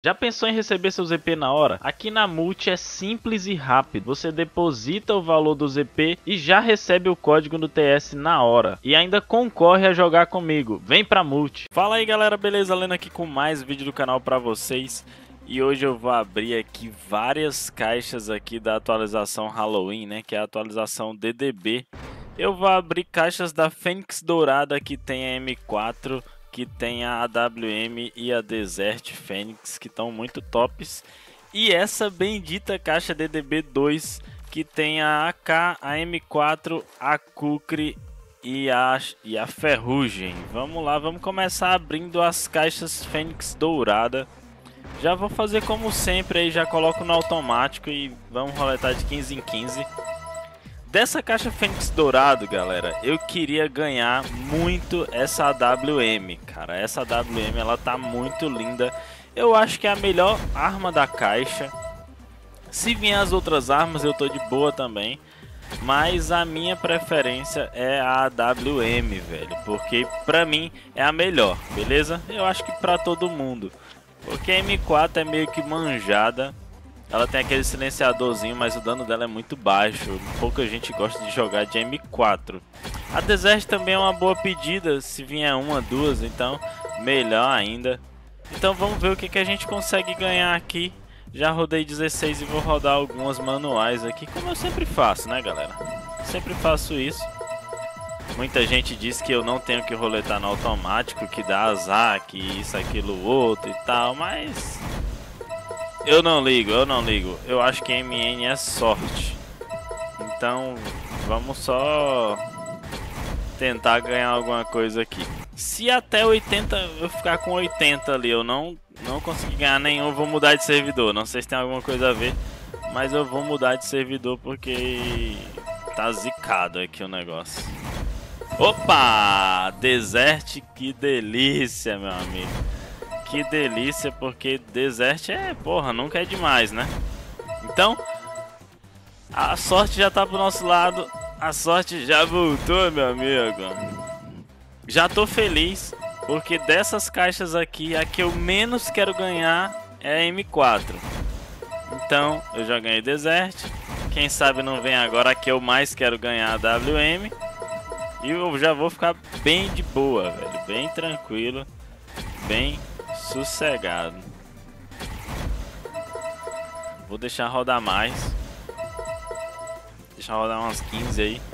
Já pensou em receber seu ZP na hora? Aqui na Multi é simples e rápido. Você deposita o valor do ZP e já recebe o código no TS na hora. E ainda concorre a jogar comigo. Vem pra Multi. Fala aí galera, beleza? Lendo aqui com mais vídeo do canal pra vocês. E hoje eu vou abrir aqui várias caixas aqui da atualização Halloween, né? Que é a atualização DDB. Eu vou abrir caixas da Fênix Dourada, que tem a M4, que tem a AWM e a Desert Fênix, que estão muito tops. E essa bendita caixa DDB2, que tem a AK, a M4, a Kukri e a Ferrugem. Vamos lá, vamos começar abrindo as caixas Fênix Dourada. Já vou fazer como sempre, aí já coloco no automático e vamos roletar de 15 em 15. Dessa caixa Fênix Dourado, galera, eu queria ganhar muito essa AWM, cara. Essa AWM, ela tá muito linda. Eu acho que é a melhor arma da caixa. Se vier as outras armas, eu tô de boa também. Mas a minha preferência é a AWM, velho. Porque pra mim é a melhor, beleza? Eu acho que pra todo mundo. Porque a M4 é meio que manjada. Ela tem aquele silenciadorzinho, mas o dano dela é muito baixo. Pouca gente gosta de jogar de M4. A Desert também é uma boa pedida, se vier uma, duas, então melhor ainda. Então vamos ver o que a gente consegue ganhar aqui. Já rodei 16 e vou rodar algumas manuais aqui, como eu sempre faço, né galera? Sempre faço isso. Muita gente diz que eu não tenho que roletar no automático, que dá azar, que isso, aquilo, outro e tal, mas... Eu não ligo, eu não ligo. Eu acho que MN é sorte. Então, vamos só tentar ganhar alguma coisa aqui. Se até 80 eu ficar com 80 ali, eu não conseguir ganhar nenhum, eu vou mudar de servidor. Não sei se tem alguma coisa a ver, mas eu vou mudar de servidor porque tá zicado aqui o negócio. Opa! Desert, que delícia, meu amigo. Que delícia, porque Desert é, porra, nunca é demais, né? Então, a sorte já tá pro nosso lado. A sorte já voltou, meu amigo. Já tô feliz, porque dessas caixas aqui, a que eu menos quero ganhar é a M4. Então, eu já ganhei Desert. Quem sabe não vem agora a que eu mais quero ganhar, a WM. E eu já vou ficar bem de boa, velho. Bem tranquilo. Bem sossegado. Vou deixar rodar mais. Deixar rodar umas 15 aí.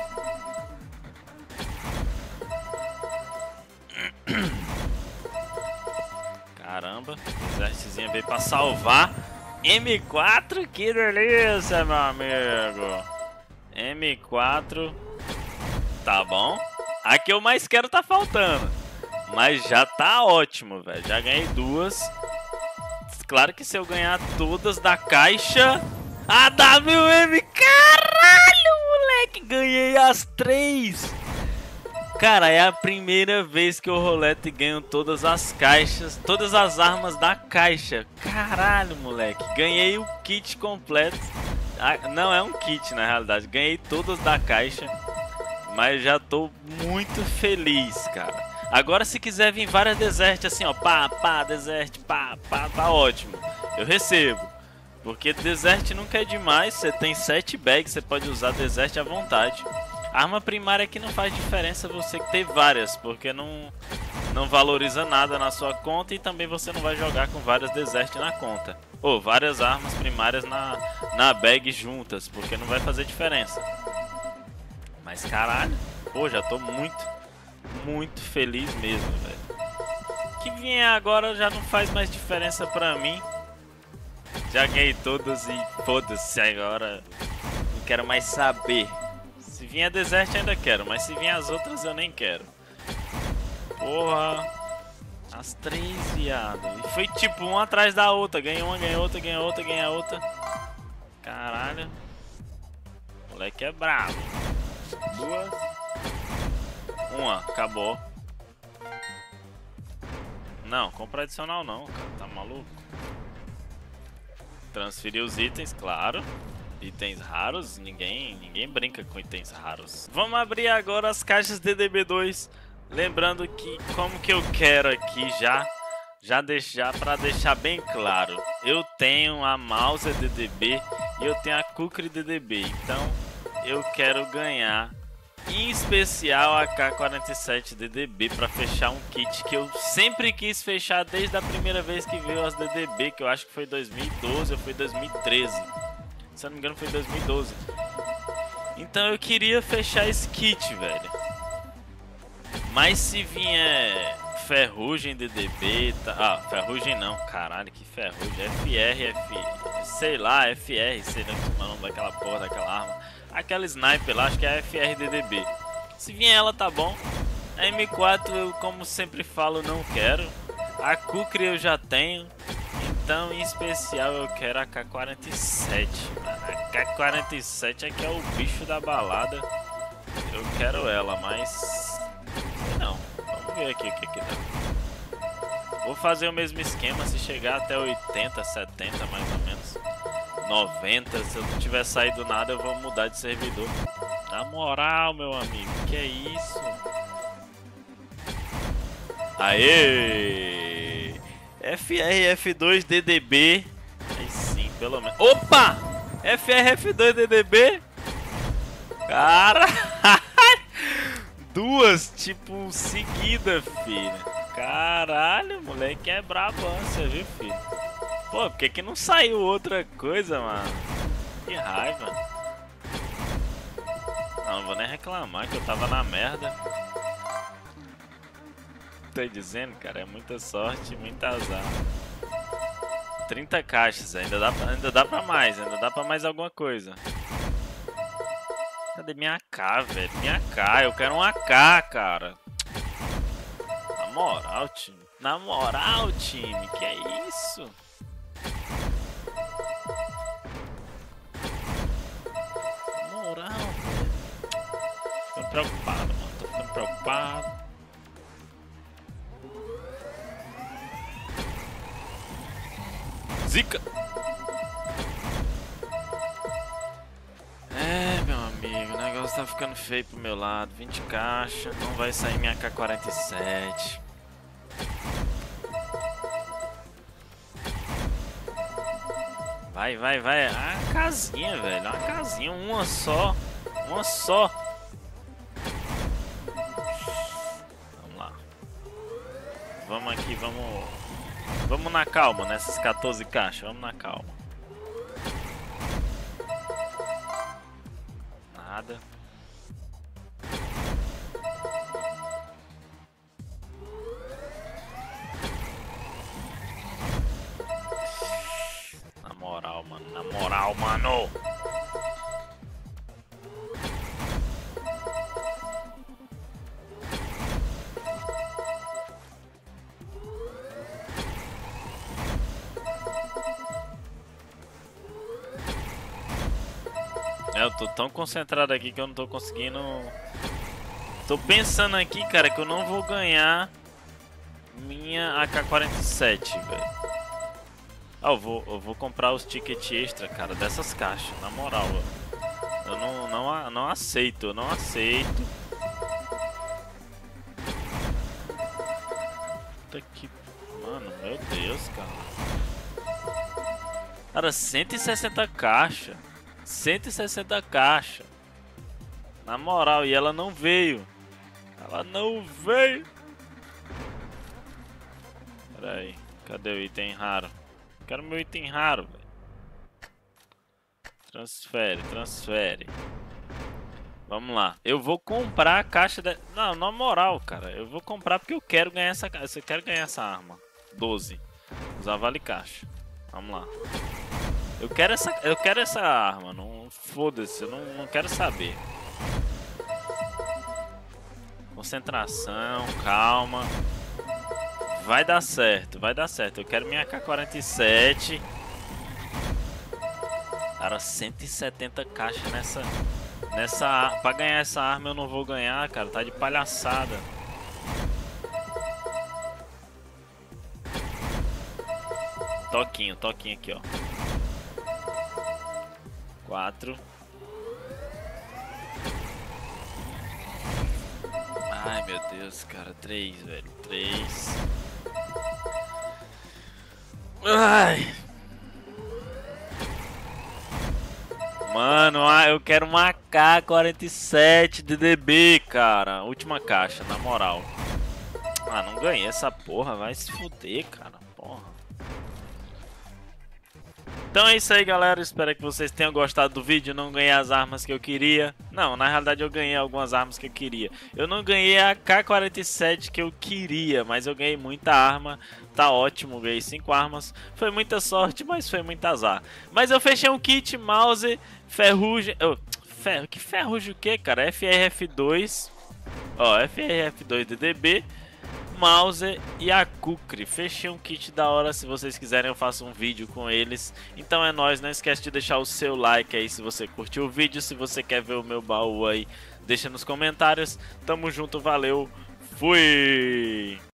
Caramba, o exércitozinho veio pra salvar. M4, que delícia, meu amigo. M4. Tá bom. A que eu mais quero tá faltando. Mas já tá ótimo, velho. Já ganhei duas. Claro que se eu ganhar todas da caixa... AWM! Caralho, moleque! Ganhei as três! Cara, é a primeira vez que eu roleto e ganho todas as caixas. Todas as armas da caixa. Caralho, moleque. Ganhei o kit completo. Não é um kit, na realidade. Ganhei todas da caixa. Mas já tô muito feliz, cara. Agora se quiser vir várias Desert assim, ó, pá, Desert, pá, tá ótimo. Eu recebo. Porque Desert nunca é demais, você tem 7 bags, você pode usar Desert à vontade. Arma primária aqui não faz diferença você ter várias, porque não valoriza nada na sua conta e também você não vai jogar com várias Desert na conta. Ou várias armas primárias na bag juntas, porque não vai fazer diferença. Mas caralho, pô, já tô muito feliz mesmo, velho. Que vier agora já não faz mais diferença pra mim. Já ganhei todas e foda-se agora. Não quero mais saber. Se vier Desert ainda quero, mas se vier as outras eu nem quero. Porra. As três, viado. E foi tipo uma atrás da outra. Ganhei uma, ganhei outra, ganhei outra, ganhei a outra. Caralho. O moleque é bravo. Duas. Uma, acabou. Não, compra adicional não, cara, tá maluco? Transferir os itens, claro. Itens raros, ninguém brinca com itens raros. Vamos abrir agora as caixas DDB2. Lembrando que como que eu quero aqui já Já para deixar bem claro, eu tenho a Mauser DDB e eu tenho a Kukri DDB, então eu quero ganhar, em especial a K47 DDB para fechar um kit que eu sempre quis fechar desde a primeira vez que veio as DDB, que eu acho que foi 2012 ou foi 2013, se eu não me engano foi 2012. Então eu queria fechar esse kit, velho. Mas se vier Ferrugem DDB, tá... Ah, Ferrugem não, caralho, que Ferrugem, sei lá, FR, sei lá como é o nome daquela porra, daquela arma. Aquela sniper lá, acho que é a FR DDB. Se vier ela, tá bom. A M4 eu, como sempre falo, não quero. A Kukri eu já tenho. Então, em especial, eu quero a K47. A K47 é que é o bicho da balada. Eu quero ela, mas... não, vamos ver aqui o que dá. Vou fazer o mesmo esquema, se chegar até 80, 70 mais ou menos, 90, se eu não tiver saído nada eu vou mudar de servidor. Na moral, meu amigo, que é isso? Aê! FRF2 DDB. Aí sim, pelo menos. Opa! FRF2 DDB? Cara! Duas, tipo, seguida, filho. Caralho, moleque é brabância, viu, filho? Pô, por que não saiu outra coisa, mano? Que raiva. Não vou nem reclamar que eu tava na merda. Tô dizendo, cara, é muita sorte, muita azar. 30 caixas, ainda dá pra mais, ainda dá pra mais alguma coisa. Cadê minha AK, velho? Minha AK, eu quero um AK, cara. Na moral, time. Na moral, time, que é isso? Na moral, velho. Tô ficando preocupado, mano. Tô ficando preocupado. Zica! É, meu amigo, o negócio tá ficando feio pro meu lado. 20 caixas, não vai sair minha K47. Vai. Ah, casinha, velho. Uma casinha, uma só. Uma só. Vamos lá. Vamos aqui, vamos. Vamos na calma nessas 14 caixas. Vamos na calma. Nada. Na moral, mano. Na moral, mano. Eu tô tão concentrado aqui que eu não tô conseguindo. Tô pensando aqui, cara, que eu não vou ganhar minha AK-47, velho. Ah, eu vou comprar os tickets extra, cara, dessas caixas, na moral. Eu não aceito, eu não aceito. Puta que... Mano, meu Deus, cara. Cara, 160 caixas. 160 caixas. Na moral, e ela não veio. Ela não veio. Pera aí, cadê o item raro? Quero meu item raro, velho. Transfere. Vamos lá. Eu vou comprar a caixa da... Não, na moral, cara. Eu vou comprar porque eu quero ganhar essa caixa. Eu quero ganhar essa arma. 12. Usar vale caixa. Vamos lá. Eu quero essa arma. Não foda-se, eu não quero saber. Concentração, calma. Vai dar certo, vai dar certo. Eu quero minha AK-47. Cara, 170 caixas nessa... Pra ganhar essa arma eu não vou ganhar, cara. Tá de palhaçada. Toquinho aqui, ó. 4. Ai, meu Deus, cara. 3, velho. 3. Ai. Mano, eu quero uma K47 DDB, cara. Última caixa, na moral. Ah, não ganhei essa porra, vai se fuder, cara. Porra. Então é isso aí, galera. Espero que vocês tenham gostado do vídeo. Não ganhei as armas que eu queria. Não, na realidade eu ganhei algumas armas que eu queria. Eu não ganhei a K47 que eu queria, mas eu ganhei muita arma. Tá ótimo, ganhei 5 armas. Foi muita sorte, mas foi muito azar. Mas eu fechei um kit, mouse, ferrugem... Que ferrugem o que, cara? FRF2. Ó, FRF2 DDB. Mouse e a Kukri. Fechei um kit da hora. Se vocês quiserem eu faço um vídeo com eles. Então é nóis, não esquece de deixar o seu like aí se você curtiu o vídeo. Se você quer ver o meu baú aí, deixa nos comentários. Tamo junto, valeu, fui!